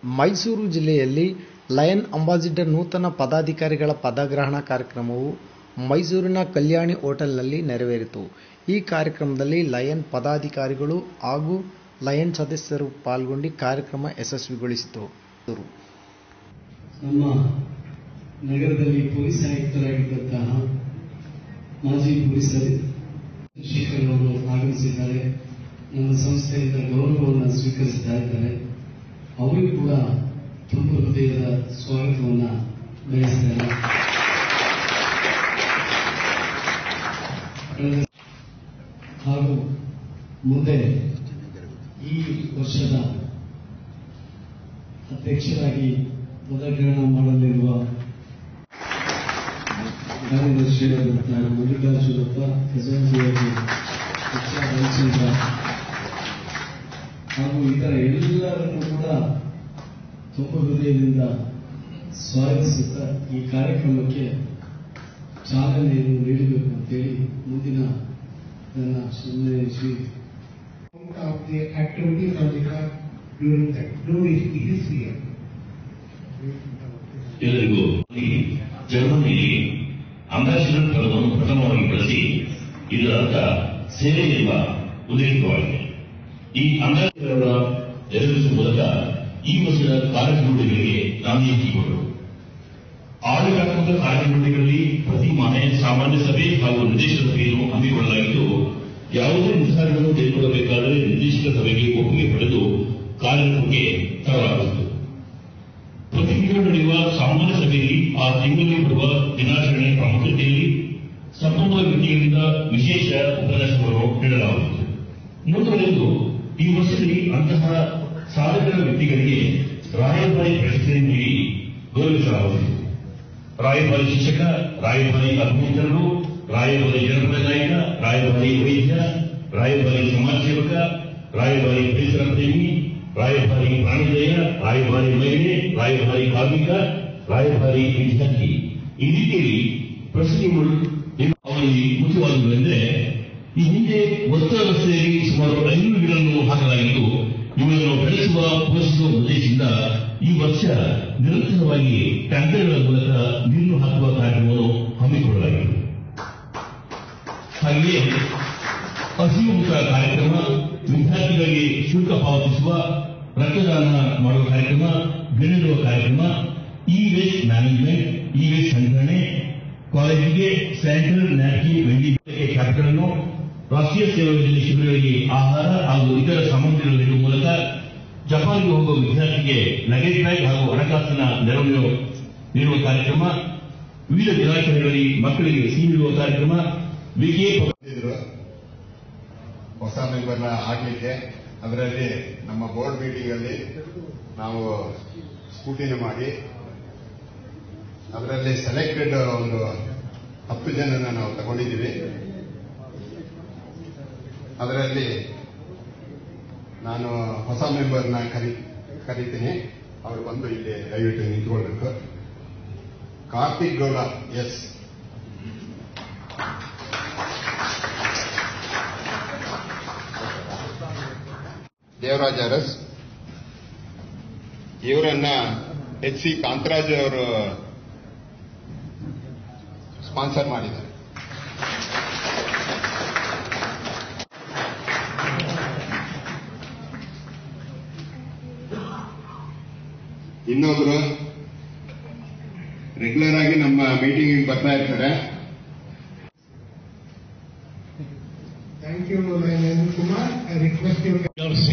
ಮೈಸೂರು ಜಿಲ್ಲೆಯಲ್ಲಿ lion ambassador ನೂತನ ಪದಾಧಿಕಾರಿಗಳ ಪದಗ್ರಹಣ ಕಾರ್ಯಕ್ರಮವು ಮೈಸೂರಿನ ಕಲ್ಯಾಣಿ ಹೋಟೆಲ್ನಲ್ಲಿ ನೆರವೇರಿತು. ಈ ಕಾರ್ಯಕ್ರಮದಲ್ಲಿ ಲಯನ್ ಪದಾಧಿಕಾರಿಗಳು ಹಾಗೂ ಲಯನ್ ಸದಸ್ಯರು ಪಾಲ್ಗೊಂಡು ಕಾರ್ಯಕ್ರಮ ಯಶಸ್ವಿಗೊಳಿಸಿತು. ನಮ್ಮ ನಗರದಲ್ಲಿ ಪೊಲೀಸ್ ಆಯುಕ್ತರಾಗಿದ್ದಂತಹ ಮಾಜಿ ಪೊಲೀಸ್ ಚಂದ್ರಶೇಖರ್ ಅವರು ಆಗಮಿಸಿದ್ದಾರೆ. ನಮ್ಮ ಸಂಸ್ಥೆಯಿಂದ ಗೌರವವನ್ನು ಸ್ವೀಕರಿಸ್ತಾ ಇದ್ದಾರೆ. ಅವರಿಗೂ ಕೂಡ ತುಂಬ ಹೃದಯದ ಸ್ವಾಗತವನ್ನು ಬಯಸ್ತಾರೆ. ಹಾಗೂ ಮುಂದೆ ಈ ವರ್ಷದ ಅಧ್ಯಕ್ಷರಾಗಿ ಪದಗ್ರಹಣ ಮಾಡಲಿರುವ ಕಾರ್ಯದರ್ಶಿಯಾದಂತಹ ಮಲ್ಲಿಕಾರ್ಜುನಪ್ಪ, ಖಜಾಂಚಿಯಾಗಿ ರವಿಚಂದ್ರ ಹಾಗೂ ಇತರ ಎಲ್ಲರನ್ನೂ ಕೂಡ ತುಂಬ ಹೃದಯದಿಂದ ಸ್ವಾಗತಿಸುತ್ತಾ ಈ ಕಾರ್ಯಕ್ರಮಕ್ಕೆ ಚಾಲನೆಯನ್ನು ನೀಡಬೇಕು ಅಂತೇಳಿ ಮುಂದಿನ ನನ್ನ Shri of the activities of the club during his year. ಎಲ್ಲರಿಗೂ ಜರ್ಮನಿಯಲ್ಲಿ ಅಂಬಾಸಿಡರ್ ಪದವನ್ನು ಪ್ರಥಮವಾಗಿ ಬಳಸಿ ಇದರ ಅರ್ಥ ಸೇವೆ ಎಂಬ ಉಲ್ಲೇಖವಾಗಿದೆ. ಈ ಅಂಬಾಸಿಡರ್ ಅವರ ನೆರವೇರಿಸುವ ಮೂಲಕ ಈ ವರ್ಷದ ಕಾರ್ಯಕ್ರಮಗಳಿಗೆ ನಾಂದಿ ಹಾಕಿಕೊಂಡರು. ಆಡಳಿತಾತ್ಮಕ ಕಾರ್ಯಕ್ರಮಗಳಲ್ಲಿ ಪ್ರತಿ ಮಾಹೆ ಸಾಮಾನ್ಯ ಸಭೆ ಹಾಗೂ ನಿರ್ದೇಶಕ ಸಭೆಯನ್ನು ಹಮ್ಮಿಕೊಳ್ಳಲಾಗಿದ್ದು, ಯಾವುದೇ ನಿರ್ಧಾರಗಳನ್ನು ತೆಗೆದುಕೊಳ್ಳಬೇಕಾದರೆ ನಿರ್ದೇಶಕ ಸಭೆಗೆ ಒಪ್ಪಿಗೆ ಪಡೆದು ಕಾರ್ಯಕ್ರಮಕ್ಕೆ ತರಲಾಗುವುದು. ಪ್ರತಿ ತಿಂಗಳು ನಡೆಯುವ ಸಾಮಾನ್ಯ ಸಭೆಯಲ್ಲಿ ಆ ತಿಂಗಳಿಗೆ ಬರುವ ದಿನಾಚರಣೆ ಪ್ರಾಮುಖ್ಯತೆಯಲ್ಲಿ ಸಂಪನ್ಮೂಲ ವ್ಯಕ್ತಿಗಳಿಂದ ವಿಶೇಷ ಉಪನ್ಯಾಸಗಳನ್ನು ನೀಡಲಾಗುತ್ತದೆ. ಮುಂದುವರೆದು ಈ ವರ್ಷದಲ್ಲಿ ಅಂತಹ ಸಾಧಕರ ವ್ಯಕ್ತಿಗಳಿಗೆ ರಾಯಭಾರಿ ಪ್ರಶಸ್ತಿಯನ್ನು ನೀಡಿ ಗೌರವಿಸಲಾಗುವುದು. ರಾಯಭಾರಿ ಶಿಕ್ಷಕ, ರಾಯಭಾರಿ ಅಭಿನೇತರರು, ರಾಯಭಾರಿ ಜನಪದ ನಾಯಕ, ರಾಯಭಾರಿ ವೈದ್ಯ, ರಾಯಭಾರಿ ಸಮಾಜ ಸೇವಕ, ರಾಯಭಾರಿ ಪರಿಸರ ಪ್ರೇಮಿ, ರಾಯಭಾರಿ ಪ್ರಾಣಿದಯ, ರಾಯಭಾರಿ ಮಹಿಳೆ, ರಾಯಭಾರಿ ಕಾರ್ಮಿಕ, ರಾಯಭಾರಿ ವಿದ್ಯಾರ್ಥಿ, ಈ ರೀತಿಯಲ್ಲಿ ಪ್ರಶಸ್ತಿಗಳು ಅವರಲ್ಲಿ ಮುಖ್ಯವಾದವೆಂದರೆ ಈ ಹಿಂದೆ ವಸ್ತ್ರ ರಸ್ತೆಯಲ್ಲಿ ಸುಮಾರು 500 ಗಿಡಗಳನ್ನು ಹಾಕಲಾಗಿದ್ದು, ಇವುಗಳನ್ನು ಬೆಳೆಸುವ ಪೋಷಿಸುವ ಉದ್ದೇಶದಿಂದ ಈ ವರ್ಷ ನಿರಂತರವಾಗಿ ಟ್ಯಾಂಕರ್ಗಳ ಮೂಲಕ ನೀರು ಹಾಕುವ ಕಾರ್ಯಕ್ರಮವನ್ನು ಹಮ್ಮಿಕೊಳ್ಳಲಾಗಿದೆ. ಹಾಗೆಯೇ ಹಸಿವು ಮುಕ್ತ ಕಾರ್ಯಕ್ರಮ, ವಿದ್ಯಾರ್ಥಿಗಳಿಗೆ ಶುಲ್ಕ ಪಾವತಿಸುವ, ರಕ್ತದಾನ ಮಾಡುವ ಕಾರ್ಯಕ್ರಮ, ಗಿಡನೆಡುವ ಕಾರ್ಯಕ್ರಮ, e waste management, e waste ಸಂಗ್ರಹಣೆ, ಕಾಲೇಜಿಗೆ ಸ್ಯಾನಿಟರಿ ನ್ಯಾಪ್ಕಿನ್ ವೆಂಡಿಂಗ್ ಕ್ಯಾಪಿಟಲ್, ರಾಷ್ಟ್ರೀಯ ಸೇವಾ ಯೋಜನೆ ಶಿಬಿರಗಳಿಗೆ ಆಹಾರ ಹಾಗೂ ಇತರ ಸಾಮಗ್ರಿಗಳನ್ನು ನೀಡುವ ಮೂಲಕ ಜಪಾನ್ಗೆ ಹೋಗುವ ವಿದ್ಯಾರ್ಥಿಗೆ ಲಗೇಜ್ ಬ್ಯಾಗ್ ಹಾಗೂ ಹಣಕಾಸಿನ ನೆರವು ನೀಡುವ ಕಾರ್ಯಕ್ರಮ, ವಿವಿಧ ದಿನಾಚರಣೆಗಳಲ್ಲಿ ಮಕ್ಕಳಿಗೆ ಸಿಹಿ ನೀಡುವ ಕಾರ್ಯಕ್ರಮ, ಹೊಸ ಮೆಂಬರ್ನ ಹಾಕಲಿಕ್ಕೆ. ಅದರಲ್ಲಿ ನಮ್ಮ ಬೋರ್ಡ್ ಮೀಟಿಂಗ್ ಅಲ್ಲಿ ನಾವು ಸ್ಕೂಟಿನ ಮಾಡಿ ಅದರಲ್ಲಿ ಸೆಲೆಕ್ಟೆಡ್ ಒಂದು 10 ಜನನ ನಾವು ತಗೊಂಡಿದ್ದೀವಿ. ಅದರಲ್ಲಿ ನಾನು ಹೊಸ ಮೆಂಬರ್ನ ಕರೀತೀನಿ. ಅವರು ಬಂದು ಇಲ್ಲಿ ದಯವಿಟ್ಟು ನಿಂತ್ಕೊಳ್ಬೇಕು. ಕಾರ್ತಿಕ್ ಗೌಡ ಎಸ್, ದೇವರಾಜ್ ಅರಸ್, ಇವರನ್ನ HC ಕಾಂತರಾಜ್ ಅವರು ಸ್ಪಾನ್ಸರ್ ಮಾಡಿದ್ದಾರೆ. ಇನ್ನೊಬ್ರು ರೆಗ್ಯುಲರ್ ಆಗಿ ನಮ್ಮ ಮೀಟಿಂಗ್ ಬರ್ತಾ ಇರ್ತಾರೆ. Thank you, Kumar. I request you.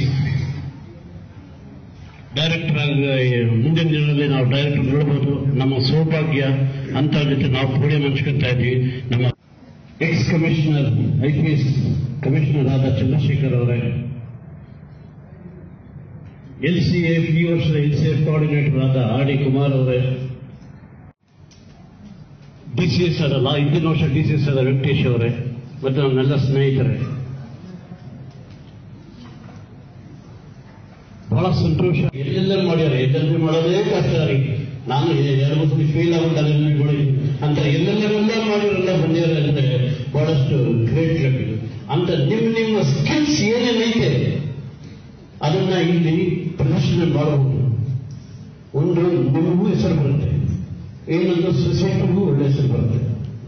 Director ಆಗಿ ಮುಂದಿನ ದಿನದಲ್ಲಿ ನಾವು ಡೈರೆಕ್ಟರ್ ನೋಡಬಹುದು. ನಮ್ಮ ಸೌಭಾಗ್ಯ ಅಂತ ಜೊತೆ ನಾವು ಪೋಡಿಯಂ ಹಂಚ್ಕೊತಾ ಇದ್ವಿ. ನಮ್ಮ ಎಕ್ಸ್ ಕಮಿಷನರ್, IPS ಕಮಿಷನರ್ ಆದ ಚಂದ್ರಶೇಖರ್ ಅವರೇ, LCA ಈ ವರ್ಷದ LCA ಕೋಆರ್ಡಿನೇಟರ್ ಆದ RD ಕುಮಾರ್ ಅವರೇ, DCS ಆದಲ್ಲ ಹಿಂದಿನ ವರ್ಷ DCS ಆದ ವೆಂಕಟೇಶ್ ಅವರೇ, ಮತ್ತು ನನ್ನೆಲ್ಲ ಸ್ನೇಹಿತರೆ, ಬಹಳ ಸಂತೋಷ. ಎಲ್ಲೆಲ್ಲರೂ ಮಾಡ್ಯಾರ, ಎಲ್ಲೆಲ್ಲರೂ ಮಾಡೋದೇ ಕಷ್ಟ ರೀ. ನಾನು 2 ಫೇಲ್ ಆಗುತ್ತಲ್ಲ ಅಂತ ಎಲ್ಲೆಲ್ಲ ಮಾಡಿರಲ್ಲ ಬಂದಿದ್ದಾರೆ ಅಂದ್ರೆ ಬಹಳಷ್ಟು ಗ್ರೇಟ್ ಲಕ್. ಅಂತ ನಿಮ್ಮ ಸ್ಕಿಲ್ಸ್ ಏನೇನೈತೆ ಅದನ್ನ ಇಲ್ಲಿ ಪ್ರದರ್ಶನ ಮಾಡಬಹುದು. ಒಂದು ನಿಮಗೂ ಹೆಸರು ಬರುತ್ತೆ, ಏನಂದ್ರೆ ಸೊಸೈಟಿಗೂ ಒಳ್ಳೆ ಹೆಸರು ಬರುತ್ತೆ.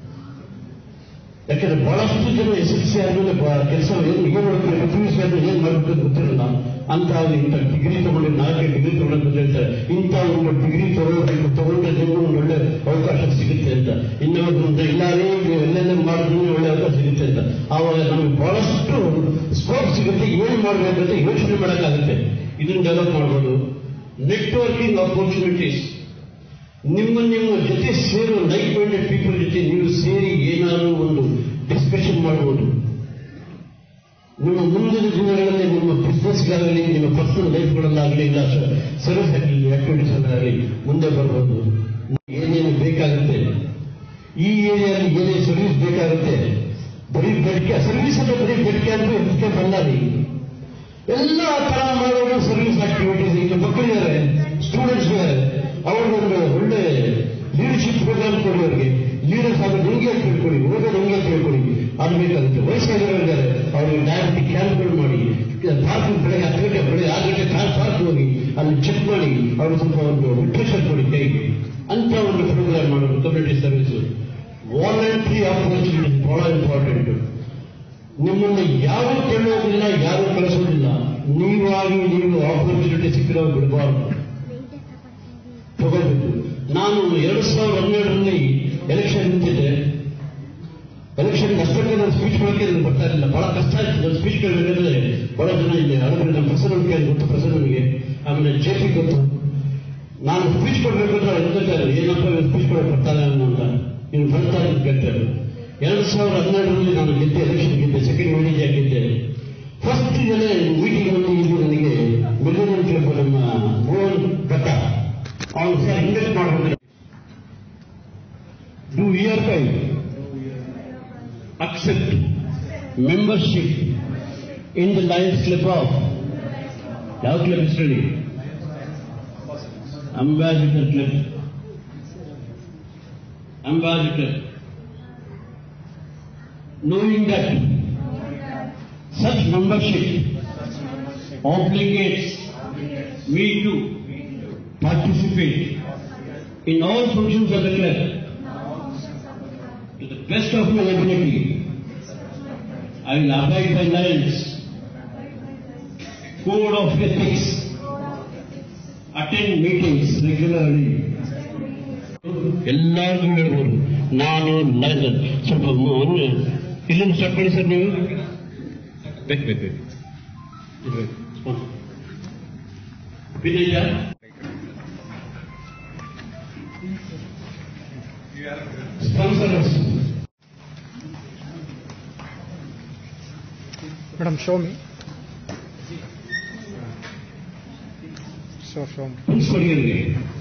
ಯಾಕಂದ್ರೆ ಬಹಳಷ್ಟು ಜನ SSLC ಆದ್ಮೇಲೆ ಕೆಲಸ ಏನು ಮಾಡ್ತಾರೆ, PUC ಆದ್ಮೇಲೆ ಏನ್ ಮಾಡಬೇಕು ಅಂತ ಗೊತ್ತಿರಲ್ಲ. ಅಂತ ಇಂಥ ಡಿಗ್ರಿ ತಗೊಂಡು 4 ಡಿಗ್ರಿ ತಗೊಂಡು ಹೇಳ್ತಾರೆ, ಇಂಥ ಒಂದು ಡಿಗ್ರಿ ತಗೊಂಡ್ರೆ ನಿಮಗೂ ಒಂದು ಒಳ್ಳೆ ಅವಕಾಶ ಸಿಗುತ್ತೆ ಅಂತ. ಇನ್ನೊಂದು ಇಲ್ಲಾರೇ ಎಲ್ಲೆಲ್ಲ ಮಾಡಿದ್ರೆ ಒಳ್ಳೆ ಅವಕಾಶ ಸಿಗುತ್ತೆ ಅಂತ. ಆವಾಗ ನಮಗೆ ಬಹಳಷ್ಟು ಸ್ಕೋಪ್ ಸಿಗುತ್ತೆ. ಏನ್ ಮಾಡ್ಬೇಕಂತ ಯೋಚನೆ ಮಾಡೋಕ್ಕಾಗುತ್ತೆ. ಇದನ್ನ ಡೆವಲಪ್ ಮಾಡ್ಬೋದು. ನೆಟ್ವರ್ಕಿಂಗ್ ಆಪರ್ಚುನಿಟೀಸ್, ನಿಮ್ಮ ಜೊತೆ ಸೇರೋ ಲೈಕ್ ಮೈಂಡೆಡ್ ಪೀಪಲ್ ಜೊತೆ ನೀವು ಸೇರಿ ಏನಾದರೂ ಒಂದು ಡಿಸ್ಕಷನ್ ಮಾಡಬಹುದು. ನಿಮ್ಮ ಮುಂದಿನ ದಿನಗಳಲ್ಲಿ ನಿಮ್ಮ ಬಿಸ್ನೆಸ್ಗಾಗಲಿ, ನಿಮ್ಮ ಪರ್ಸನಲ್ ಲೈಫ್ಗಳಲ್ಲಾಗಲಿ, ಇಲ್ಲ ಸರ್ವಿಸ್ ಆಕ್ಟಿವಿಟೀಸ್ ಅಲ್ಲಾಗಲಿ ಮುಂದೆ ಬರ್ಬೋದು. ಏನೇನು ಬೇಕಾಗುತ್ತೆ, ಈ ಏರಿಯಾದಲ್ಲಿ ಏನೇನು ಸರ್ವಿಸ್ ಬೇಕಾಗುತ್ತೆ, ಬರೀ ಬೇಡಿಕೆ ಸರ್ವಿಸ್ ಅಂತ ಬರೀ ಬೇಡಿಕೆ ಅಂತ ಇದಕ್ಕೆ ಬಂದಾರಿ ಎಲ್ಲ ತರ ಮಾಡೋದು ಸರ್ವಿಸ್ ಆಕ್ಟಿವಿಟೀಸ್. ಈಗ ಮಕ್ಕಳಿದ್ದಾರೆ, ಸ್ಟೂಡೆಂಟ್ಸ್ ಇದ್ದಾರೆ, ಅವ್ರಿಗೊಂದು ಒಳ್ಳೆ ಲೀಡರ್ಶಿಪ್ ಪ್ರೋಗ್ರಾಮ್ ಕೊಡಿ. ಅವರಿಗೆ ಲೀಡರ್ಸ್ ಆಗೋದು ಹೆಂಗೆ ತಿಳ್ಕೊಳ್ಳಿ, ಓದೋದು ಹೆಂಗೆ ತಿಳ್ಕೊಳ್ಳಿ, ಅದು ಬೇಕಾಗುತ್ತೆ. ವಯಸ್ಸಾಗಿರೋರಿದ್ದಾರೆ, ಅವ್ರಿಗೆ ಡಯಾಬಿಟಿಕ್ ಕ್ಯಾಂಪ್ಗಳು ಮಾಡಿ, ಪಾರ್ಕ್ ಬೆಳಗ್ಗೆ 10 ಗಂಟೆ ಬೆಳಗ್ಗೆ 6 ಗಂಟೆ ಪಾರ್ಕ್ ಹೋಗಿ ಅಲ್ಲಿ ಚೆಕ್ ಮಾಡಿ ಅವ್ರಿಗೆ ಸ್ವಲ್ಪ ಒಂದು ನ್ಯೂಟ್ರಿಷನ್ ಕೊಡಿ ಕೈಗೆ ಅಂತ ಒಂದು ಪ್ರೋಗ್ರಾಮ್ ಮಾಡೋದು. ಕಮ್ಯುನಿಟಿ ಸರ್ವಿಸ್, ವಾಲಂಟ್ರಿ ಆಪರ್ಚುನಿಟಿ ಬಹಳ ಇಂಪಾರ್ಟೆಂಟ್. ನಿಮ್ಮನ್ನು ಯಾರು ಕೇಳೋದಿಲ್ಲ, ಯಾರು ಕಳಿಸೋದಿಲ್ಲ. ನೀವಾಗಿ ನೀವು ಆಪರ್ಚುನಿಟಿ ಸಿಕ್ಕಿರೋ ಬಿಡಬಾರ್ದು, ತಗೋಬೇಕು. ನಾನು 2012ರಲ್ಲಿ ಎಲೆಕ್ಷನ್ ನಿಂತಿದ್ದೆ. ಎಲೆಕ್ಷನ್ ಅಷ್ಟಕ್ಕೆ ನಾನು ಸ್ಪೀಚ್ ಕೊಡೋಕೆ ನನಗೆ ಬರ್ತಾ ಇರಲಿಲ್ಲ, ಬಹಳ ಕಷ್ಟ ಆಯ್ತು. ನಾನು ಸ್ಪೀಚ್ ಕೇಳಬೇಕಾದ್ರೆ ಬಹಳ ಜನ ಇಲ್ಲಿ ಆದರೆ ನಮ್ಮ ಪ್ರಸನ್ನನಿಗೆ ಗೊತ್ತು, ಪ್ರಸನ್ನನಿಗೆ ಆಮೇಲೆ JP ಗೊತ್ತು. ನಾನು ಸ್ಪೀಚ್ ಕೊಡಬೇಕಾದ್ರೆ ಹೇಳ್ತಾರೆ, ಏನಪ್ಪ ಸ್ಪೀಚ್ ಕೊಡೋಕೆ ಬರ್ತಾರೆ ಅಂತ, ನೀನು ಬರ್ತಾರೆ ಅಂತ ಕೇಳ್ತಾರೆ. 2012ರಲ್ಲಿ ನಾನು ಗೆದ್ದೆ, ಎಲೆಕ್ಷನ್ ಗೆದ್ದೆ, ಸೆಕೆಂಡ್ ಮೀಟಿಂಗ್ ಆಗಿದ್ದೆ. ಫಸ್ಟ್ ಜನ ಮೀಟಿಂಗ್ ಅಲ್ಲಿ ಇಲ್ಲಿ ನನಗೆ ಮಿಲಿಯನ್ ಕೇಳ್ಬೋದು, ನಮ್ಮ ಮೋಹನ್ ದತ್ತ ಅವನು ಸರ್ ಇನ್ವೆಸ್ಟ್ ಮಾಡಬೇಕು. Do hereby accept membership in the Lions Club of ಯಾವ ಕ್ಲಬ್ ಹೆಸರು? Ambassador club. Ambassador, knowing that such membership obligates me to participate in all functions of the club to the best of my ability. I will abide by Lions code of ethics, attend meetings regularly. ಎಲ್ಲರಿಗೂ ಹೇಳ್ಬೋದು, ನಾನು ಸ್ವಲ್ಪ ಇಲ್ಲಿಂದ start ಮಾಡಿ sir. ನೀವು ಬೇಕು Vijaya sponsors. Madam show me ಪ್ರಿನ್ಸಿಪಲ್ಗೆ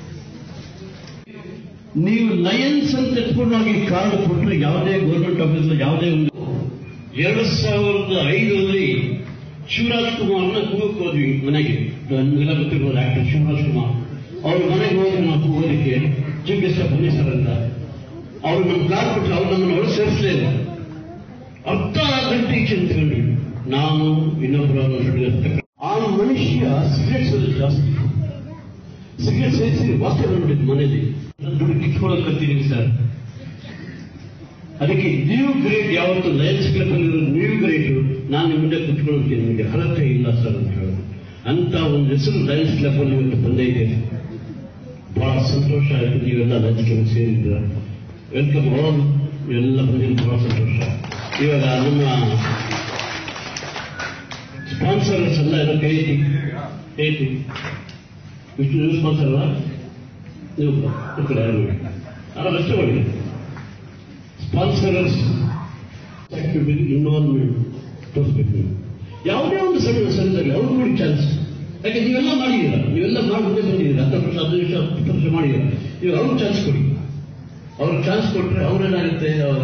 ನೀವು ಲಯನ್ಸ್ ಅಂತ ಎತ್ಕೊಂಡಾಗಿ ಕಾರ್ಡ್ ಕೊಟ್ಟರೆ ಯಾವುದೇ ಗೌರ್ಮೆಂಟ್ ಆಫೀಸ್ ಯಾವುದೇ ಒಂದು 2005ರಲ್ಲಿ ಶಿವರಾಜ್ ಕುಮಾರ್ನ ಕೂಗಕ್ಕೆ ಹೋದ್ವಿ ಮನೆಗೆ. ನಮಗೆಲ್ಲ ಗೊತ್ತಿರ್ಬೋದು ಆಕ್ಟರ್ ಶಿವರಾಜ್ ಕುಮಾರ್. ಅವ್ರ ಮನೆಗೆ ಹೋಗಿ ನಾವು ಕೂಗೋದಕ್ಕೆ ಚೀಫ್ ಗೆಸ್ಟ್ ಬನ್ನಿ ಸರ್ ಅಂತ. ಅವ್ರು ನಮ್ಮ ಕಾರ್ಡ್ ಕೊಟ್ಟರು, ಅವ್ರು ನಮ್ಮನ್ನು ಒಳಗೆ ಸೇರಿಸಲೇ ಇಲ್ಲ. ಅರ್ಧ ಗಂಟೆ ಈಚೆ ನಿಂತ್ಕೊಂಡ್ವಿ ನಾನು ಇನ್ನೊಬ್ಬರು. ಆ ಮನುಷ್ಯ ಸಿಗರೇಟ್ ಜಾಸ್ತಿ, ಸಿಗರೇಟ್ ಸೇರಿಸಿ ವಾಸನೆ ಬಂದ್ಬಿಟ್ಟಿದ್ದು ಮನೇಲಿ. ದುಡ್ಡು ಕಿತ್ಕೊಳ್ಳೋಕೆ ಕಲ್ತಿದ್ದೀವಿ ಸರ್. ಅದಕ್ಕೆ ನ್ಯೂ ಗ್ರೇಡ್ ಯಾವತ್ತು ಲಯನ್ಸ್ ಕ್ಲಬ್ ಅಲ್ಲಿ ನ್ಯೂ ಗ್ರೇಡ್ ನಾನು ನಿಮ್ಮ ಮುಂದೆ ಕುತ್ಕೊಳ್ಳೋದಕ್ಕೆ ನಿಮಗೆ ಅರ್ಹತೆ ಇಲ್ಲ ಸರ್ ಅಂತ ಹೇಳೋದು. ಅಂತ ಒಂದು ಹೆಸರು ಲಯನ್ಸ್ ಕ್ಲಬ್ ಅಲ್ಲಿ ಇವತ್ತು ಬಂದೇ ಇದೆ. ಬಹಳ ಸಂತೋಷ ಆಯಿತು ನೀವೆಲ್ಲ ಲಯನ್ಸ್ ಕ್ಲಬ್ ಸೇರಿದ್ರ. ವೆಲ್ಕಮ್ ಆಲ್, ಎಲ್ಲ ಬಂದಿದ್ದು ಬಹಳ ಸಂತೋಷ. ಇವಾಗ ನಮ್ಮ ಸ್ಪಾನ್ಸರ್ಸ್ ಎಲ್ಲ ಎಲ್ಲ ಕೈತಿ ವಿಷ್ಣು ಸ್ಪಾನ್ಸರ್ ಅಲ್ಲ ನೀವು ಕಡೆ ಯಾರು ಅಲ್ಲ ರಸ್ತೆ ಮಾಡಿ ಸ್ಪಾನ್ಸರ್ಸ್ ಆಕ್ಟಿವಿಟಿ ಇನ್ವಾಲ್ವ್ಮೆಂಟ್ ತೋರಿಸ್ಬೇಕು ನೀವು. ಯಾವುದೇ ಒಂದು ಸಣ್ಣದಲ್ಲಿ ಅವ್ರು ನೋಡಿ ಚಾನ್ಸ್. ಯಾಕೆ ನೀವೆಲ್ಲ ಮಾಡಿದ್ದೀರ, ನೀವೆಲ್ಲ ಮಾಡಿ ಮುಂದೆ ಬಂದಿದ್ದೀರ, 10 ವರ್ಷ 15 ವರ್ಷ 20 ವರ್ಷ ಮಾಡಿದ್ದೀರ. ನೀವು ಅವ್ರಿಗೆ ಚಾನ್ಸ್ ಕೊಡಿ. ಅವ್ರಿಗೆ ಚಾನ್ಸ್ ಕೊಟ್ಟರೆ ಅವ್ರೇನಾಗುತ್ತೆ, ಅವರ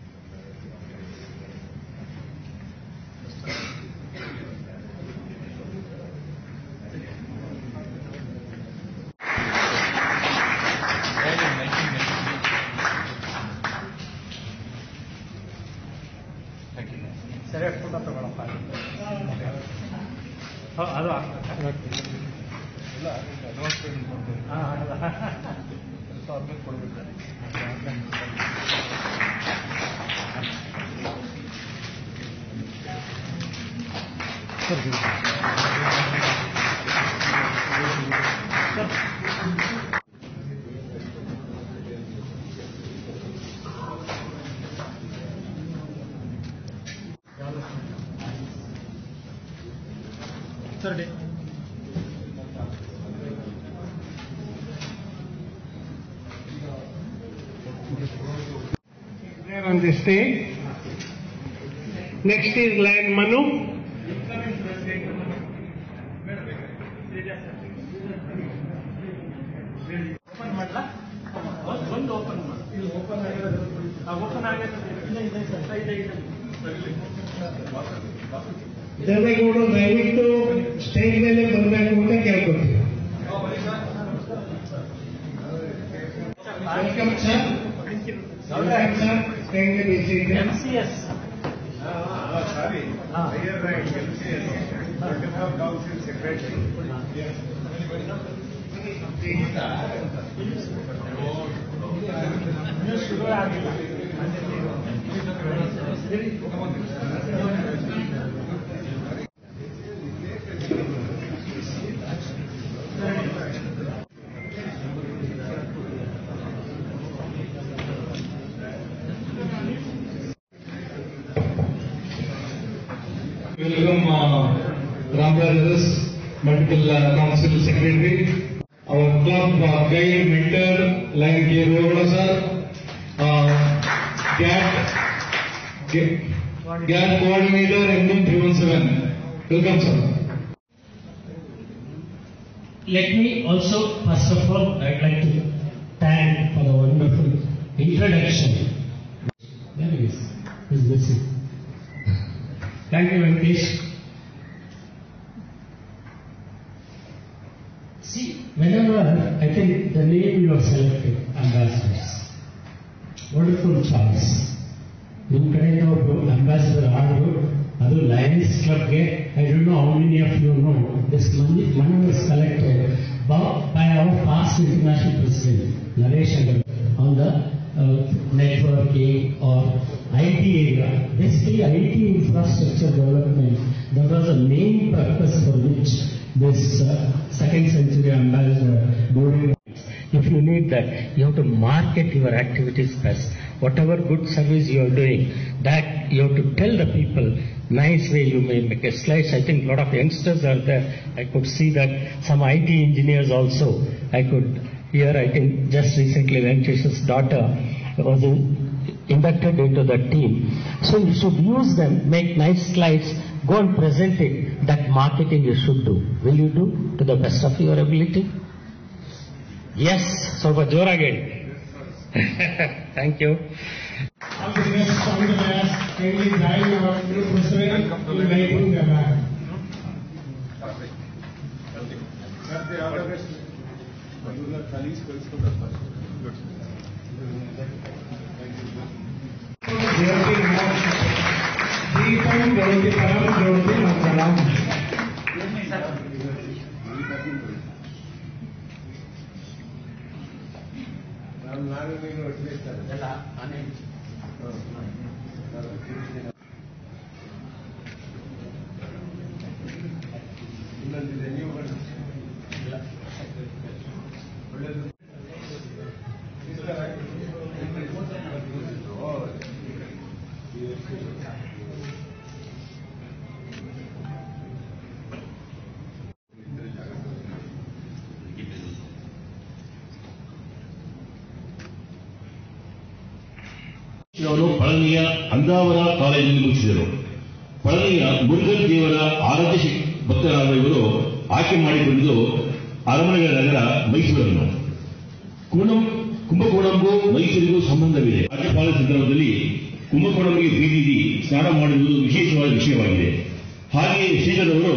ಸರಿಯಾಗಿ ಫೋಟೋ ತಗೊಳಪ್ಪ. ಅದು ಇಲ್ಲ ಅಡ್ವಾನ್ಸ್ ಪೇಮೆಂಟ್ ಕೊಡ್ತೀನಿ. There on the stage. Next is Lion Manu. ದೇವೇಗೌಡರು ದಯವಿಟ್ಟು ಸ್ಟೇಜ್ ಮೇಲೆ ಬರಬೇಕು ಅಂತ ಕೇಳ್ಕೊಳ್ತೀವಿ. Welcome sir. Welcome sir. Stage ಮೇಲೆ MCS. Council Secretary. Welcome Ramraj, multiple council secretary, our club guide mentor, Lion K. Roda sir, GAT coordinator, Engine 317. Welcome sir. Let me also, first of all, I'd like to thank for the wonderful introduction. There it is. It's missing. Thank you, Venkatesh. See, whenever I think the name you have selected, ambassadors, wonderful choice. In Karaidavaru, ambassador Adu, Adu Lions Club, I don't know how many of you know, this money was collected by our past international president, Naresh Agar, on the networking or IT area. Basically, IT infrastructure development, that was the main purpose for which this second century ambassador doing. If you need that, you have to market your activities best. Whatever good service you are doing, that you have to tell the people, nice way you may make a slice. I think a lot of youngsters are there. I could see that some IT engineers also. I could hear, I think just recently Venkatesh's daughter was inducted into the team. So you should use them, make nice slides, go and present it. That marketing you should do. Will you do to the best of your ability? Yes, ಸ್ವಲ್ಪ ಜೋರಾಗಿ. Thank you. All the best, all the best. Kindly join our new president in making the man. Deepam ज्योति परम ज्योति मंगलम. ಅವರು ಪಳನಿಯ ಅಂದಾವರ ಕಾಲೇಜಿನಲ್ಲಿ ಮುಗಿಸಿದರು. ಪಳನಿಯ ಮುರುಗನ್ ದೇವರ ಆರಾಧ್ಯ ಭಕ್ತರಾದ ಇವರು ಆಯ್ಕೆ ಮಾಡಿಕೊಂಡಿದ್ದು ಅರಮನೆಗಳ ನಗರ ಮೈಸೂರನ್ನು. ಕುಂಭಕೋಣಂಗೂ ಮೈಸೂರಿಗೂ ಸಂಬಂಧವಿದೆ. ರಾಜ್ಯಪಾಲ ಸಂದರ್ಭದಲ್ಲಿ ಕುಂಭಕೋಣಂಗೆ ಬೀದಿದಿ ಸ್ನಾನ ಮಾಡುವುದು ವಿಶೇಷವಾದ ವಿಷಯವಾಗಿದೆ. ಹಾಗೆಯೇ ಶ್ರೀಧರವರು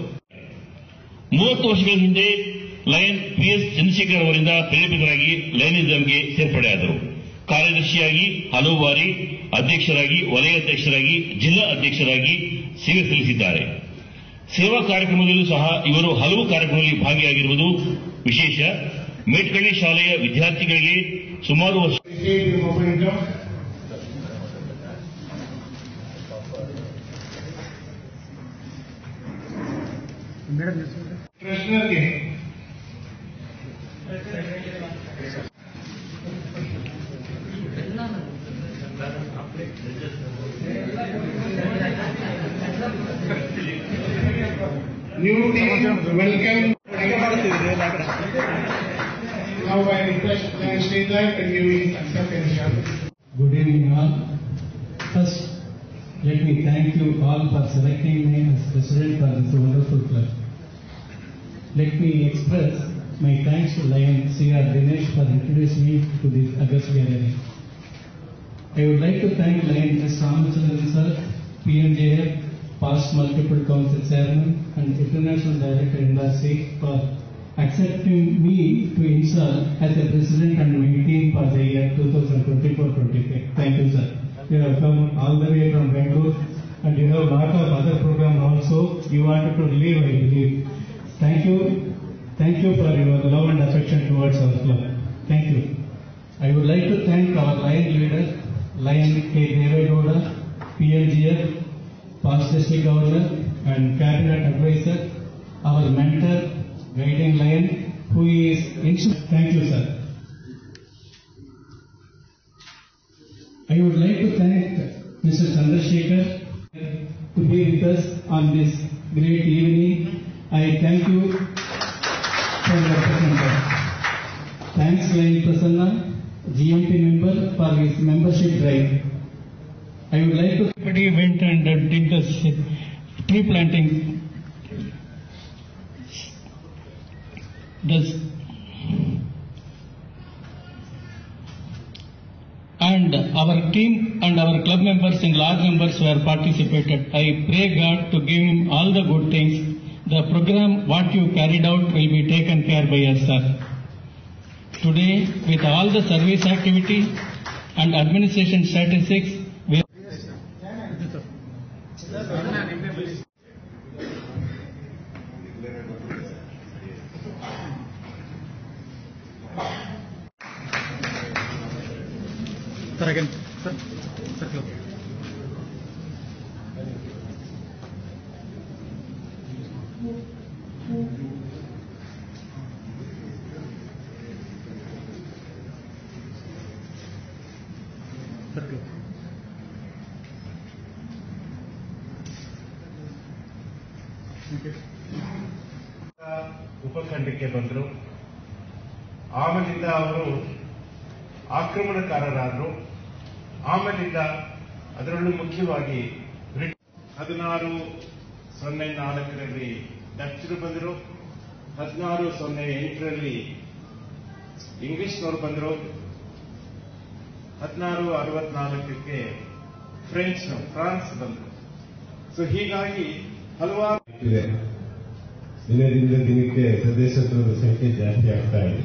30 ವರ್ಷಗಳ ಹಿಂದೆ ಲಯನ್ PS ಚಂದ್ರಶೇಖರ್ ಅವರಿಂದ ಪ್ರೇರೇಪಿತರಾಗಿ ಲಯನಿಸಂಗೆ ಸೇರ್ಪಡೆಯಾದರು. ಕಾರ್ಯದರ್ಶಿಯಾಗಿ ಹಲವು ಬಾರಿ ಅಧ್ಯಕ್ಷರಾಗಿ, ವಲಯ ಅಧ್ಯಕ್ಷರಾಗಿ, ಜಿಲ್ಲಾ ಅಧ್ಯಕ್ಷರಾಗಿ ಸೇವೆ ಸಲ್ಲಿಸಿದ್ದಾರೆ. ಸೇವಾ ಕಾರ್ಯಕ್ರಮದಲ್ಲೂ ಸಹ ಇವರು ಹಲವು ಕಾರ್ಯಕ್ರಮಗಳಲ್ಲಿ ಭಾಗಿಯಾಗಿರುವುದು ವಿಶೇಷ. ಮೇಟ್ಕಳ್ಳಿ ಶಾಲೆಯ ವಿದ್ಯಾರ್ಥಿಗಳಿಗೆ ಸುಮಾರು ವರ್ಷ ಪ್ರಶ್ನೆಗೆ new team welcome. Now I request Sridhar and you will accept inshallah. Good evening all. First, let me thank you all for selecting me as president for this wonderful club. Let me express my thanks to Lion C.R. Dinesh for introducing me to this August gathering. I would like to thank Lion S. Ramachandran sir, PMJF, past multiple council chairman and international director industry for accepting me to install as a president and my team for the year 2024-25. Thank you, sir. You have come all the way from Bangalore and you have lot of other programs also. You wanted to leave, I believe. Thank you. Thank you for your love and affection towards our club. Thank you. I would like to thank our Lion leader, Lion K. Devegowda, PMGF, past district governor and cabinet advisor, our mentor, guiding Lion, who is thank you, sir. I would like to thank Mr. Chandrasekhar to be with us on this great evening. I thank you for your presence. Thanks, Lion Prasanna, GMP member, for his membership drive. I would like to everybody went and did this tree planting. And our team and our club members in large numbers were participated. I pray God to give him all the good things. The program what you carried out will be taken care by us, sir. Today, with all the service activity and administration statistics, Sir, again. Sir, close. Sir, close. ಉಪಖಂಡಕ್ಕೆ ಬಂದರು. ಆಮೇಲಿಂದ ಅವರು ಆಕ್ರಮಣಕಾರರಾದರು. ಆಮೇಲಿಂದ ಅದರಲ್ಲೂ ಮುಖ್ಯವಾಗಿ 1604ರಲ್ಲಿ ಡಚ್ರು ಬಂದರು. 1608ರಲ್ಲಿ ಇಂಗ್ಲಿಷ್ನವರು ಬಂದರು. 1664ಕ್ಕೆ France ಬಂದರು. So ಹೀಗಾಗಿ ಹಲವಾರು ದಿನದಿಂದ ದಿನಕ್ಕೆ ಸದಸ್ಯರ ಸಂಖ್ಯೆ ಜಾಸ್ತಿ ಆಗ್ತಾ ಇದೆ.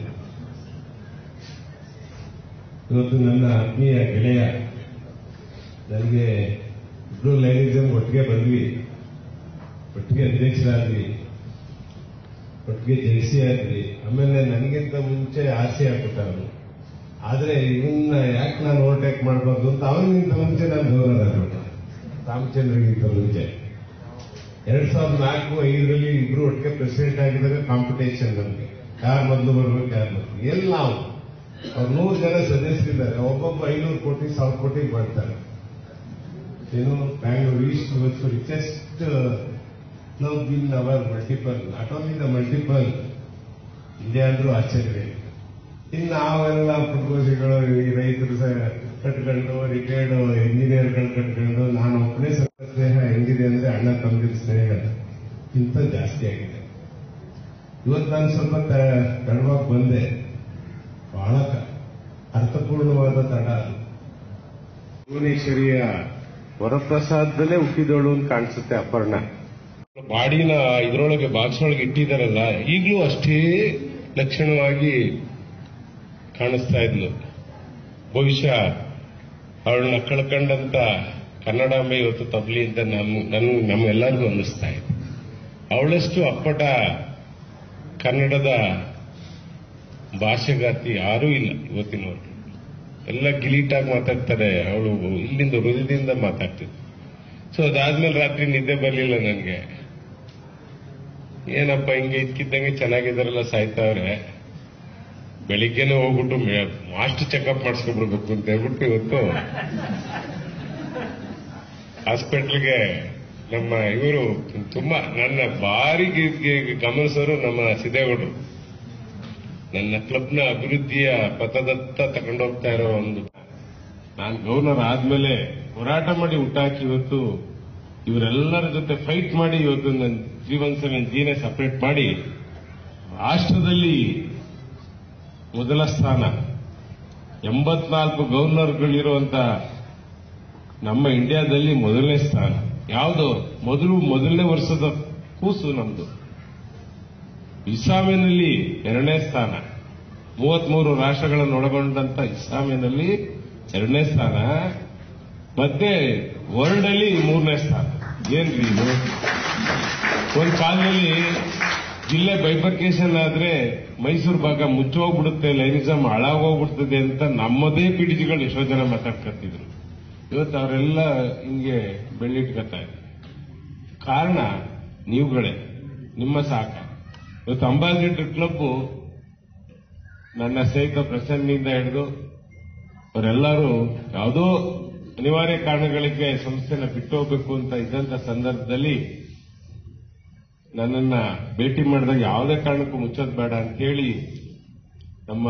ಇವತ್ತು ನನ್ನ ಆತ್ಮೀಯ ಗೆಳೆಯ, ನನಗೆ ಇಬ್ರು ಲೈನಿಸಮ್ ಒಟ್ಟಿಗೆ ಬಂದ್ವಿ, ಒಟ್ಟಿಗೆ ಅಧ್ಯಕ್ಷರಾದ್ವಿ, ಒಟ್ಟಿಗೆ ಜೆಸಿ ಆದ್ವಿ. ಆಮೇಲೆ ನನಗಿಂತ ಮುಂಚೆ ಆಸೆ ಆಗ್ಬಿಟ್ಟವನು. ಆದ್ರೆ ಇವನ್ನ ಯಾಕೆ ನಾನು ಓವರ್ಟೇಕ್ ಮಾಡಬಾರ್ದು ಅಂತ ಅವನಿಗಿಂತ ಮುಂಚೆ ನಾನು ಗೌರವ ಆಗ್ಬಿಟ್ಟ. ರಾಮಚಂದ್ರಗಿಂತ ಮುಂಚೆ 2004-5ರಲ್ಲಿ ಇಬ್ರು ಒಟ್ಟಿಗೆ ಪ್ರೆಸಿಡೆಂಟ್ ಆಗಿದ್ದಾಗ ಕಾಂಪಿಟೇಷನ್ ನಮಗೆ, ಯಾರು ಮೊದಲು ಬರ್ಬೇಕು, ಯಾರು ಮೊದಲು. ಎಲ್ಲಿ ನಾವು ಅವ್ರು 100 ಜನ ಸದಸ್ಯರಿದ್ದಾರೆ, ಒಬ್ಬೊಬ್ಬ 500 ಕೋಟಿ 1000 ಕೋಟಿ ಮಾಡ್ತಾರೆ. ಏನು Bangalore east was richest club in our multiple, not only the multiple India ಅಂದ್ರೂ ಆಶ್ಚರ್ಯ. ಇನ್ನು ನಾವೆಲ್ಲ ಪ್ರಪೋಸಿಗಳು ಈ ರೈತರು ಕಟ್ಕೊಂಡು, ರಿಟೈರ್ಡ್ ಇಂಜಿನಿಯರ್ಗಳು ಕಟ್ಕೊಂಡು, ನಾನು ಒಬ್ಬನೇ ಸ್ನೇಹ ಹೆಂಗಿದೆ ಅಂದ್ರೆ ಅಣ್ಣ ತಮ್ಮದಿರ ಸ್ನೇಹ ಇಂತ ಜಾಸ್ತಿ ಆಗಿದೆ. ಇವತ್ತು ನಾನು ಸ್ವಲ್ಪ ತಡವಾಗಿ ಬಂದೆ, ಬಹಳ ಅರ್ಥಪೂರ್ಣವಾದ ತಡ. ಭುವನೇಶ್ವರಿಯ ವರಪ್ರಸಾದದಲ್ಲೇ ಹುಟ್ಟಿದವಳು ಅಂತ ಕಾಣಿಸುತ್ತೆ ಅಪರ್ಣ. ಬಾಡಿನ ಇದರೊಳಗೆ ಬಾಕ್ಸ್ ಒಳಗೆ ಇಟ್ಟಿದಾರಲ್ಲ, ಈಗಲೂ ಅಷ್ಟೇ ಲಕ್ಷಣವಾಗಿ ಕಾಣಿಸ್ತಾ ಇದ್ಲು. ಬಹುಶಃ ಅವಳನ್ನ ಕಳ್ಕೊಂಡಂತ ಕನ್ನಡಾಂಬೆ ಇವತ್ತು ತಬ್ಲಿ ಅಂತ ನಮ್ಮೆಲ್ಲರಿಗೂ ಅನ್ನಿಸ್ತಾ ಇದೆ. ಅವಳಷ್ಟು ಅಪ್ಪಟ ಕನ್ನಡದ ಭಾಷೆಗಾತಿ ಯಾರೂ ಇಲ್ಲ ಇವತ್ತಿನವರು. ಎಲ್ಲ ಗಿಲೀಟಾಗಿ ಮಾತಾಡ್ತಾರೆ. ಅವಳು ಇಲ್ಲಿಂದ ಹೃದಯದಿಂದ ಮಾತಾಡ್ತಿದ್ದೆ. ಸೊ ಅದಾದ್ಮೇಲೆ ರಾತ್ರಿ ನಿದ್ದೆ ಬರಲಿಲ್ಲ ನನಗೆ. ಏನಪ್ಪ ಹಿಂಗೆ ಇದ್ಕಿದ್ದಂಗೆ ಚೆನ್ನಾಗಿದ್ದಾರಲ್ಲ, ಸಾಯ್ತಾವ್ರೆ, ಬೆಳಿಗ್ಗೆನೆ ಹೋಗ್ಬಿಟ್ಟು ಮಾಸ್ಟರ್ ಚೆಕಪ್ ಮಾಡಿಸ್ಕೊಬಿಡ್ಬೇಕು ಅಂತ ಹೇಳ್ಬಿಟ್ಟು ಇವತ್ತು ಹಾಸ್ಪಿಟ್ಲ್ಗೆ ನಮ್ಮ ಇವರು ತುಂಬಾ ನನ್ನ ಭಾರಿ ಗಮನಿಸೋರು ನಮ್ಮ ಸಿದ್ದೇಗೌಡರು. ನನ್ನ ಕ್ಲಬ್ನ ಅಭಿವೃದ್ಧಿಯ ಪಥದತ್ತ ತಗೊಂಡೋಗ್ತಾ ಇರೋ ಒಂದು, ನಾನು ಗವರ್ನರ್ ಆದ್ಮೇಲೆ ಹೋರಾಟ ಮಾಡಿ ಹುಟ್ಟಾಕಿ ಇವತ್ತು ಇವರೆಲ್ಲರ ಜೊತೆ ಫೈಟ್ ಮಾಡಿ ಇವತ್ತು ನನ್ನ 317 ಜಿನೇ ಸಪರೇಟ್ ಮಾಡಿ ರಾಷ್ಟ್ರದಲ್ಲಿ ಮೊದಲ ಸ್ಥಾನ. 84 ಗವರ್ನರ್ಗಳಿರುವಂತ ನಮ್ಮ ಇಂಡಿಯಾದಲ್ಲಿ ಮೊದಲನೇ ಸ್ಥಾನ. ಯಾವುದು ಮೊದಲನೇ ವರ್ಷದ ಕೂಸು ನಮ್ದು. ಇಸ್ಲಾಮಿನಲ್ಲಿ 2ನೇ ಸ್ಥಾನ. 33 ರಾಷ್ಟ್ರಗಳನ್ನು ಒಳಗೊಂಡಂತ ಇಸ್ಲಾಮಿನಲ್ಲಿ 2ನೇ ಸ್ಥಾನ. ಮತ್ತೆ ವರ್ಲ್ಡ್ ಅಲ್ಲಿ 3ನೇ ಸ್ಥಾನ. ಏನ್ರಿ ಇದು? ಒಂದು ಕಾಲದಲ್ಲಿ ಜಿಲ್ಲೆ ಬೈಫರ್ಕೇಶನ್ ಆದ್ರೆ ಮೈಸೂರು ಭಾಗ ಮುಚ್ಚೋಗ್ಬಿಡುತ್ತೆ, ಲೈನಿಸಮ್ ಹಾಳಾಗೋಗ್ಬಿಡ್ತದೆ ಅಂತ ನಮ್ಮದೇ ಪಿಡಿಜಿಗಳು ಎಷ್ಟೋ ಜನ ಮಾತಾಡ್ಕೊತಿದ್ರು. ಇವತ್ತು ಅವರೆಲ್ಲ ಹಿಂಗೆ ಬೆಳ್ಳಿಟ್ಕೊತಾ ಇದ್ದಾರೆ. ಕಾರಣ ನೀವುಗಳೇ, ನಿಮ್ಮ ಸಹಕಾರ. ಇವತ್ತು ಅಂಬಾಸಿಡರ್ ಕ್ಲಬ್ ನನ್ನ ಸ್ನೇಹಿತ ಪ್ರಸನ್ನಿಂದ ಹಿಡಿದು ಅವರೆಲ್ಲರೂ ಯಾವುದೋ ಅನಿವಾರ್ಯ ಕಾರಣಗಳಿಗೆ ಸಂಸ್ಥೆನ ಬಿಟ್ಟು ಹೋಗಬೇಕು ಅಂತ ಇದ್ದಂತ ಸಂದರ್ಭದಲ್ಲಿ ನನ್ನನ್ನ ಭೇಟಿ ಮಾಡಿದಾಗ ಯಾವುದೇ ಕಾರಣಕ್ಕೂ ಮುಚ್ಚೋದು ಬೇಡ ಅಂತೇಳಿ ನಮ್ಮ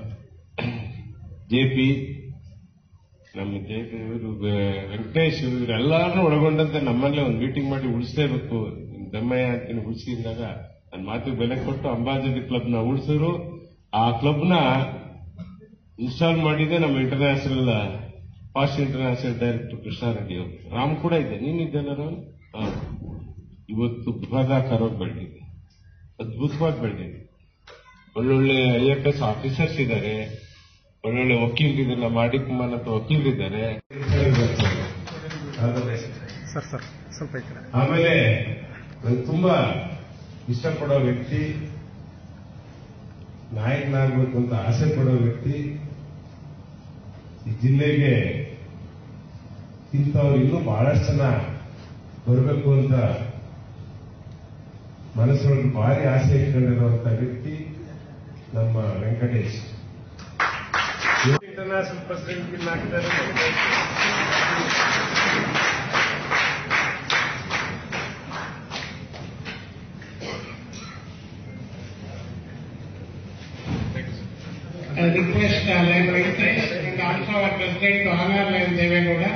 ಜೆಪಿ, ನಮ್ಮ ಜೆಪಿ ಇವರು ವೆಂಕಟೇಶ್ ಇವರೆಲ್ಲರನ್ನೂ ಒಳಗೊಂಡಂತೆ ನಮ್ಮಲ್ಲೇ ಒಂದು ಮೀಟಿಂಗ್ ಮಾಡಿ ಉಳಿಸಲೇಬೇಕು, ದಮ್ಮಯ್ಯ ಅಂತೀನಿ ಉಳಿಸಿದಾಗ ನನ್ನ ಮಾತಿಗೆ ಬೆಲೆ ಕೊಟ್ಟು ಅಂಬಾಸಿಡರ್ ಕ್ಲಬ್ನ ಉಳಿಸಿದ್ರು. ಆ ಕ್ಲಬ್ನ ಇನ್ಸ್ಟಾಲ್ ಮಾಡಿದೆ ನಮ್ಮ international past international director Krishnareddy ಅವರು. ರಾಮ್ ಕೂಡ ಇದೆ, ನೀನಿದ್ದೆಲ್ಲ. ಇವತ್ತು ಬೃಹದಾಕಾರವಾಗಿ ಬೆಳೆದಿದೆ, ಅದ್ಭುತವಾಗಿ ಬೆಳೆದಿದೆ. ಒಳ್ಳೊಳ್ಳೆ IFS ಆಫೀಸರ್ಸ್ ಇದ್ದಾರೆ, ಒಳ್ಳೊಳ್ಳೆ ವಕೀಲರಿದ್ದಾರೆ, ನಮ್ಮ ಆಡಿ ಕುಮಾರ್ ಅಂತ ವಕೀಲರಿದ್ದಾರೆ. ಆಮೇಲೆ ನನಗೆ ತುಂಬಾ ಇಷ್ಟಪಡೋ ವ್ಯಕ್ತಿ, ನಾಯಕನಾಗಬೇಕು ಅಂತ ಆಸೆ ಪಡೋ ವ್ಯಕ್ತಿ, ಈ ಜಿಲ್ಲೆಗೆ ಇಂಥವ್ರು ಇನ್ನೂ ಬಹಳಷ್ಟು ಜನ ಬರಬೇಕು ಅಂತ ಮನಸ್ಸೊಳಗೆ ಭಾರಿ ಆಸೆ ಇಟ್ಕೊಂಡಿರುವಂತ ವ್ಯಕ್ತಿ ನಮ್ಮ ವೆಂಕಟೇಶ್. ಇಂಟರ್ನ್ಯಾಷನಲ್ ಪ್ರೆಸಿಡೆಂಟ್ ಆಗ್ತಾರೆ. I request Lion Venkatesh and also our President to honor Lion Devegowda.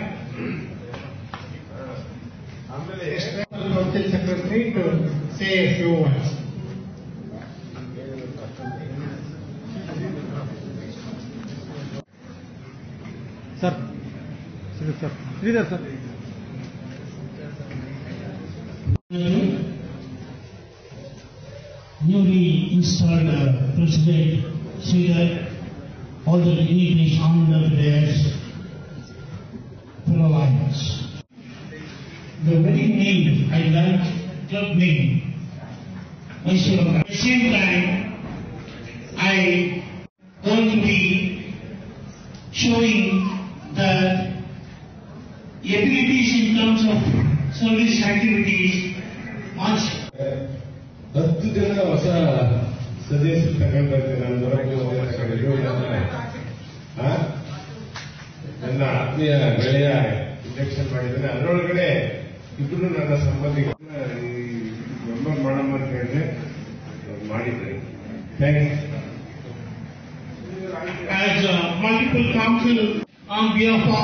Council Secretary to say a few words. Sir, Sridhar sir. Newly installed President Sridhar, all the dignitaries on the dais, fellow lions. The very name, I like club name, Mysore. At the same time, I want to be showing the abilities in terms of service activities. 10 ಜನ ಹೊಸ ಸದಸ್ಯರು ತಗೊಂಡ್ಬರ್ತೀನಿ. ನನ್ನ ಆತ್ಮೀಯ ಗೆಳೆಯ injection ಮಾಡಿದ್ದೇನೆ. ಅದರೊಳಗಡೆ ಇಬ್ರು ನನ್ನ ಸಂಬಂಧಿಕರನ್ನ ಮೆಂಬರ್ ಮಾಡಮ್ಮ ಅಂತ ಹೇಳಿದ್ರೆ ಮಾಡಿದ್ದೇನೆ. Thanks. As multiple council on behalf of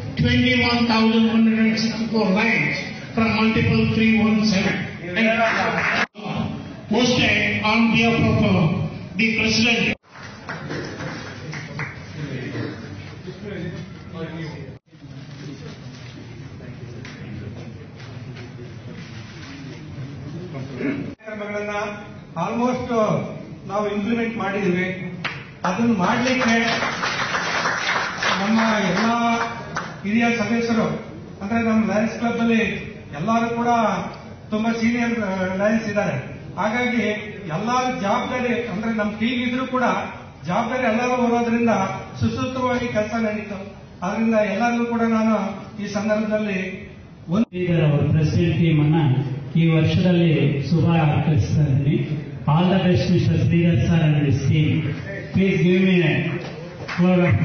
21,164 lions from multiple 317. Posted on behalf of the President. ಕಾರ್ಯಕ್ರಮಗಳನ್ನ ಆಲ್ಮೋಸ್ಟ್ ನಾವು ಇಂಪ್ಲಿಮೆಂಟ್ ಮಾಡಿದ್ವಿ. ಅದನ್ನು ಮಾಡಲಿಕ್ಕೆ ನಮ್ಮ ಎಲ್ಲ ಹಿರಿಯ ಸದಸ್ಯರು, ಅಂದ್ರೆ ನಮ್ಮ ಲಯನ್ಸ್ ಕ್ಲಬ್ ಅಲ್ಲಿ ಎಲ್ಲರೂ ಕೂಡ ತುಂಬಾ ಸೀನಿಯರ್ ಲಯನ್ಸ್ ಇದ್ದಾರೆ. ಹಾಗಾಗಿ ಎಲ್ಲರ ಜವಾಬ್ದಾರಿ, ಅಂದ್ರೆ ನಮ್ಮ ಟೀಮ್ ಇದ್ರೂ ಕೂಡ ಜವಾಬ್ದಾರಿ ಎಲ್ಲರೂ ಬರೋದ್ರಿಂದ ಸುಸೂತ್ರವಾಗಿ ಕೆಲಸ ನಡೀತು. ಅದರಿಂದ ಎಲ್ಲರಿಗೂ ಕೂಡ ನಾನು ಈ ಸಂದರ್ಭದಲ್ಲಿ ಅವರ ಪ್ರೆಸಿಡೆಂಟ್ ಟೀಮ್ ಅನ್ನ ಈ ವರ್ಷದಲ್ಲಿ ಶುಭ ಹಾರೈಸ್ತಾ ಇದ್ದೀನಿ. All the best mister Sridhar sir and his team. Please give me a floor of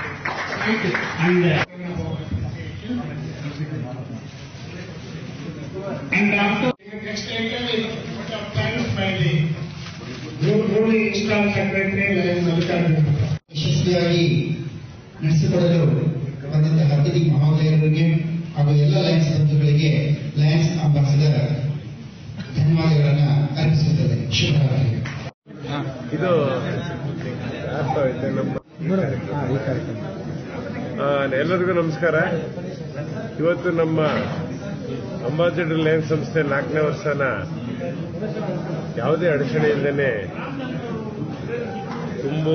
And after next item is vote of thanks by the newly installed secretary Lion Mallikarjun. ಯಶಸ್ವಿಯಾಗಿ ನಡೆಸಿಕೊಡಲು ಬಂದಂತಹ ಅತಿಥಿ ಮಹೋದಯರಿಗೆ ಹಾಗೂ ಎಲ್ಲ ಲಯನ್ಸ್ ಬಂಧುಗಳಿಗೆ ಲಯನ್ಸ್ ಅಂಬಾಸಿಡರ್ ಧನ್ಯವಾದಗಳನ್ನು ಅರ್ಪಿಸುತ್ತದೆ. ಶುಭರಾತ್ರಿ. ಇದು ಎಲ್ಲರಿಗೂ ನಮಸ್ಕಾರ. ಇವತ್ತು ನಮ್ಮ ಅಂಬಾಸಿಡರ್ ಲಯನ್ಸ್ ಸಂಸ್ಥೆ 4ನೇ ವರ್ಷನ ಯಾವುದೇ ಅಡಚಣೆ ಇಲ್ಲದೆ ತುಂಬು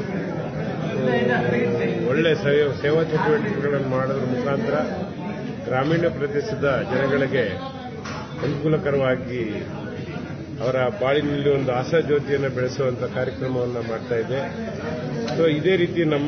ಒಳ್ಳೆ ಸೇವಾ ಚಟುವಟಿಕೆಗಳನ್ನು ಮಾಡೋದ್ರ ಮುಖಾಂತರ ಗ್ರಾಮೀಣ ಪ್ರದೇಶದ ಜನಗಳಿಗೆ ಅನುಕೂಲಕರವಾಗಿ ಅವರ ಬಾಳಿನಲ್ಲಿ ಒಂದು ಆಶಾಜ್ಯೋತಿಯನ್ನು ಬೆಳೆಸುವಂತ ಕಾರ್ಯಕ್ರಮವನ್ನು ಮಾಡ್ತಾ ಇದೆ. ಸೊ ಇದೇ ರೀತಿ ನಮ್ಮ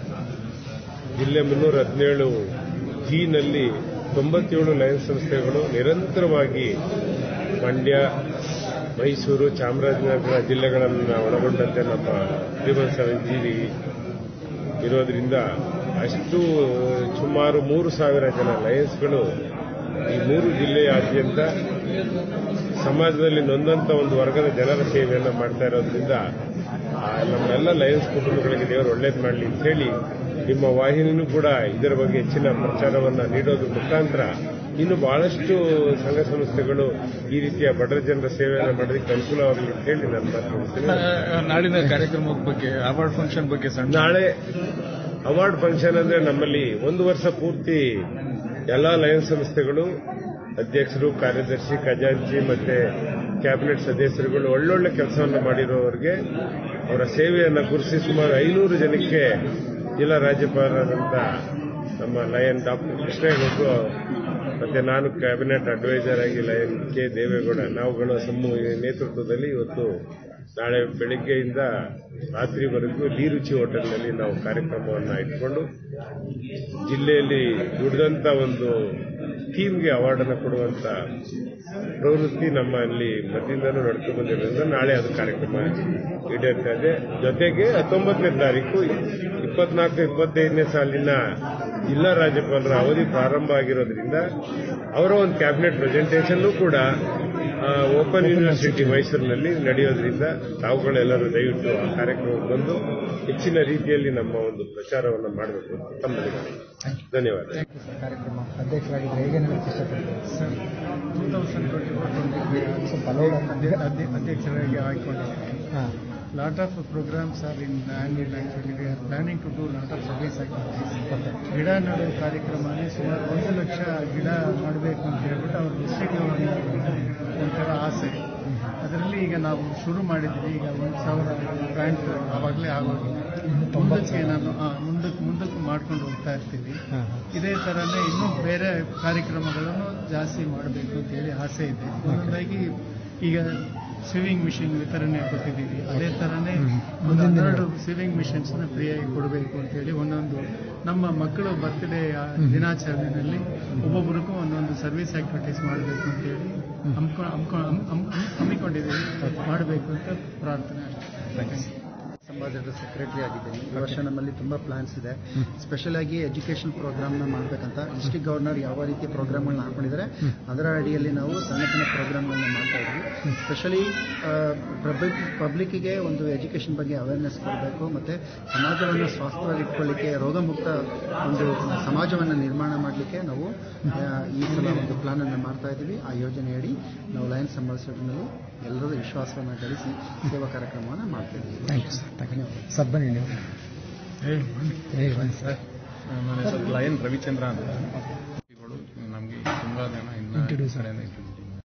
ಜಿಲ್ಲೆ 317 ಜಿನಲ್ಲಿ 97 ಲಯನ್ಸ್ ಸಂಸ್ಥೆಗಳು ನಿರಂತರವಾಗಿ ಮಂಡ್ಯ, ಮೈಸೂರು, ಚಾಮರಾಜನಗರ ಜಿಲ್ಲೆಗಳನ್ನು ಒಳಗೊಂಡಂತೆ ನಮ್ಮ 317 ಜಿ ಇರೋದ್ರಿಂದ ಅಷ್ಟು ಸುಮಾರು 3,000 ಜನ ಲಯನ್ಸ್ಗಳು ಈ 3 ಜಿಲ್ಲೆಯಾದ್ಯಂತ ಸಮಾಜದಲ್ಲಿ ನೊಂದಂತ ಒಂದು ವರ್ಗದ ಜನರ ಸೇವೆಯನ್ನು ಮಾಡ್ತಾ ಇರೋದ್ರಿಂದ ನಮ್ಮೆಲ್ಲ ಲಯನ್ಸ್ ಕುಟುಂಬಗಳಿಗೆ ದೇವರು ಒಳ್ಳೇದು ಮಾಡಲಿ ಅಂತ ಹೇಳಿ ನಿಮ್ಮ ವಾಹಿನಿನೂ ಕೂಡ ಇದರ ಬಗ್ಗೆ ಹೆಚ್ಚಿನ ಪ್ರಚಾರವನ್ನು ನೀಡೋದ್ರ ಮುಖಾಂತರ ಇನ್ನು ಬಹಳಷ್ಟು ಸಂಘ ಸಂಸ್ಥೆಗಳು ಈ ರೀತಿಯ ಬಡ ಜನರ ಸೇವೆಯನ್ನು ಮಾಡೋದಕ್ಕೆ ಅನುಕೂಲವಾಗಲಿ ಅಂತ ಹೇಳಿ ನಾನು ಮಾತನಾಡ್ತೀನಿ. ನಾಳಿನ ಕಾರ್ಯಕ್ರಮದ ಬಗ್ಗೆ, ಅವಾರ್ಡ್ ಫಂಕ್ಷನ್ ಬಗ್ಗೆ ನಾಳೆ ಅವಾರ್ಡ್ ಫಂಕ್ಷನ್ ಅಂದ್ರೆ ನಮ್ಮಲ್ಲಿ 1 ವರ್ಷ ಪೂರ್ತಿ ಎಲ್ಲಾ ಲಯನ್ಸ್ ಸಂಸ್ಥೆಗಳು ಅಧ್ಯಕ್ಷರು, ಕಾರ್ಯದರ್ಶಿ, ಖಜಾಂಚಿ ಮತ್ತೆ ಕ್ಯಾಬಿನೆಟ್ ಸದಸ್ಯರುಗಳು ಒಳ್ಳೊಳ್ಳೆ ಕೆಲಸವನ್ನು ಮಾಡಿರುವವರಿಗೆ ಅವರ ಸೇವೆಯನ್ನು ಗುರುತಿಸಿ ಸುಮಾರು 500 ಜನಕ್ಕೆ ಜಿಲ್ಲಾ ರಾಜ್ಯಪಾಲರಾದಂಥ ನಮ್ಮ ಲಯನ್ ಡಾಕ್ಟರ್ ಕೃಷ್ಣೇಗೌಡರು ಮತ್ತೆ ನಾನು ಕ್ಯಾಬಿನೆಟ್ ಅಡ್ವೈಸರ್ ಆಗಿ ಲಯನ್ ಕೆ ದೇವೇಗೌಡ ನಾವುಗಳ ನೇತೃತ್ವದಲ್ಲಿ ಇವತ್ತು ನಾಳೆ ಬೆಳಿಗ್ಗೆಯಿಂದ ರಾತ್ರಿವರೆಗೂ ರುಚಿ ಹೋಟೆಲ್ನಲ್ಲಿ ನಾವು ಕಾರ್ಯಕ್ರಮವನ್ನು ಇಟ್ಕೊಂಡು ಜಿಲ್ಲೆಯಲ್ಲಿ ದುಡಿದಂತ ಒಂದು ಟೀಮ್ಗೆ ಅವಾರ್ಡ್ ಅನ್ನು ಕೊಡುವಂತ ಪ್ರವೃತ್ತಿ ನಮ್ಮಲ್ಲಿ ಮೊದಲಿಂದನೂ ನಡ್ಕೊಂಡು ಬಂದಿರೋದ್ರಿಂದ ನಾಳೆ ಅದು ಕಾರ್ಯಕ್ರಮ ಈಡೇರ್ತಾ ಇದೆ. ಜೊತೆಗೆ 19ನೇ ತಾರೀಕು 24-25ನೇ ಸಾಲಿನ ಜಿಲ್ಲಾ ರಾಜ್ಯಪಾಲರ ಅವಧಿ ಪ್ರಾರಂಭ ಆಗಿರೋದ್ರಿಂದ ಅವರ ಒಂದು ಕ್ಯಾಬಿನೆಟ್ ಪ್ರೆಸೆಂಟೇಷನ್ ಕೂಡ ಓಪನ್ ಯೂನಿವರ್ಸಿಟಿ ಮೈಸೂರಿನಲ್ಲಿ ನಡೆಯೋದ್ರಿಂದ ತಾವುಗಳೆಲ್ಲರೂ ದಯವಿಟ್ಟು ಆ ಕಾರ್ಯಕ್ರಮಕ್ಕೆ ಬಂದು ಹೆಚ್ಚಿನ ರೀತಿಯಲ್ಲಿ ನಮ್ಮ ಒಂದು ಪ್ರಚಾರವನ್ನು ಮಾಡಬೇಕು. ತಮ್ಮಲ್ಲಿ ಧನ್ಯವಾದ. ಕಾರ್ಯಕ್ರಮ ಅಧ್ಯಕ್ಷರಾಗಿದ್ದರೆ ಹೇಗೆ ನಡೆಸಿ ಇಷ್ಟಪಡ್ತೀನಿ. 2024 ಅಧ್ಯಕ್ಷರಾಗಿ ಆಯ್ಕೊಂಡಿದ್ದೀನಿ. Lot of programs are in annual actually. We are planning to do lot of service activities. ಗಿಡ ನೆಡುವ ಕಾರ್ಯಕ್ರಮನೇ ಸುಮಾರು 1 ಲಕ್ಷ ಗಿಡ ಮಾಡಬೇಕು ಅಂತ ಹೇಳ್ಬಿಟ್ಟು ಅವ್ರ ಡಿಸ್ಟ್ರಿಕ್ಟ್ ಒಂಥರ ಆಸೆ. ಅದರಲ್ಲಿ ಈಗ ನಾವು ಶುರು ಮಾಡಿದ್ವಿ. ಈಗ 1,000 ಪ್ಲಾಂಟ್ ಆವಾಗಲೇ ಆಗೋಗಿದೆ. ಮುಂದಕ್ಕೆ ನಾನು ಮುಂದಕ್ಕೆ ಮಾಡ್ಕೊಂಡು ಹೋಗ್ತಾ ಇರ್ತೀವಿ. ಇದೇ ಥರನೇ ಇನ್ನೂ ಬೇರೆ ಕಾರ್ಯಕ್ರಮಗಳನ್ನು ಜಾಸ್ತಿ ಮಾಡಬೇಕು ಅಂತೇಳಿ ಆಸೆ ಇದೆ. ಒಂದೊಂದಾಗಿ ಈಗ ಸ್ವಿಮ್ಮಿಂಗ್ ಮಿಷಿನ್ ವಿತರಣೆ ಕೊಟ್ಟಿದ್ದೀವಿ. ಅದೇ ಥರನೇ ಒಂದು 12 ಸ್ವಿಮ್ಮಿಂಗ್ ಮಿಷನ್ಸ್ನ ಫ್ರೀಯಾಗಿ ಕೊಡಬೇಕು ಅಂತೇಳಿ ಒಂದೊಂದು ನಮ್ಮ ಮಕ್ಕಳು ಬರ್ತ್ಡೇ ದಿನಾಚರಣೆಯಲ್ಲಿ ಒಬ್ಬೊಬ್ಬರಿಗೂ ಒಂದೊಂದು ಸರ್ವಿಸ್ ಆಕ್ಟಿವಿಟೀಸ್ ಮಾಡಬೇಕು ಅಂತೇಳಿ ಹಮ್ಮಿಕೊಂಡಿದ್ದೀವಿ. ಮಾಡಬೇಕು ಅಂತ ಪ್ರಾರ್ಥನೆ ಅಷ್ಟೇ. ಅಂಬಾಸಿಡರ್ ಸೆಕ್ರೆಟರಿ ಆಗಿದ್ದೀನಿ. ಈ ವರ್ಷ ನಮ್ಮಲ್ಲಿ ತುಂಬಾ ಪ್ಲಾನ್ಸ್ ಇದೆ. ಸ್ಪೆಷಲ್ ಆಗಿ ಎಜುಕೇಷನ್ ಪ್ರೋಗ್ರಾಮ್ನ ಮಾಡಬೇಕಂತ ಡಿಸ್ಟ್ರಿಕ್ಟ್ ಗವರ್ನರ್ ಯಾವ ರೀತಿ ಪ್ರೋಗ್ರಾಮ್ಗಳನ್ನ ಹಾಕೊಂಡಿದ್ದಾರೆ ಅದರ ಅಡಿಯಲ್ಲಿ ನಾವು ಸಣ್ಣ ಸಣ್ಣ ಪ್ರೋಗ್ರಾಮ್ಗಳನ್ನ ಮಾಡ್ತಾ ಇದ್ವಿ. ಸ್ಪೆಷಲಿ ಪಬ್ಲಿಕ್ಕಿಗೆ ಒಂದು ಎಜುಕೇಷನ್ ಬಗ್ಗೆ ಅವೇರ್ನೆಸ್ ಕೊಡಬೇಕು ಮತ್ತು ಸಮಾಜವನ್ನು ಸ್ವಾಸ್ಥ್ಯವಾಗಿ ಇಟ್ಕೊಳ್ಳಿಕ್ಕೆ ರೋಗಮುಕ್ತ ಒಂದು ಸಮಾಜವನ್ನು ನಿರ್ಮಾಣ ಮಾಡಲಿಕ್ಕೆ ನಾವು ಈ ಸಲ ಒಂದು ಪ್ಲಾನ್ ಅನ್ನು ಮಾಡ್ತಾ ಇದ್ದೀವಿ. ಆ ಯೋಜನೆಯಡಿ ನಾವು ಲಯನ್ಸ್ ಅಂಬಾಸಿಡರ್ನಲ್ಲಿ ಎಲ್ಲರೂ ವಿಶ್ವಾಸವನ್ನು ಗಳಿಸಿ ಸೇವಾ ಕಾರ್ಯಕ್ರಮವನ್ನು ಮಾಡ್ತಾ ಇದ್ದೀವಿ. ಸರ್ ಬನ್ನಿ ನೀವು. ಸರ್ ನನ್ನ ಹೆಸರು ಲಯನ್ ರವಿಚಂದ್ರ ಅಂತ. ನಮಗೆ ತುಂಬಾ ಜನ ಇನ್ನು